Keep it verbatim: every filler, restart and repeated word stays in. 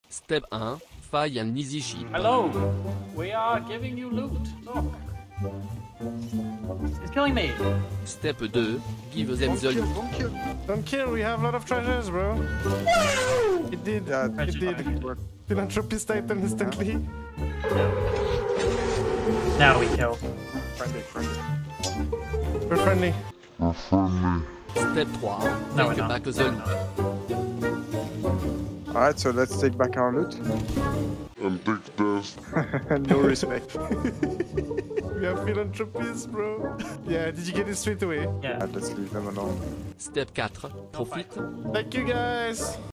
Step one. Find an easy ship. Hello! We are giving you loot. Look. It's killing me. Step two. Give them Don't the kill, loot. don't kill. Don't kill, we have a lot of treasures, bro. It did. Yeah, It did. Philanthropist Title instantly. Now we kill. Friendly, friendly. We're friendly. Step three. No, we're Take not. back the loot. Alright, so let's take back our loot. And take this. No respect. We have philanthropists, bro. Yeah, did you get it straight away? Yeah. Uh, let's leave them alone. Step four. Profit. Thank you, guys.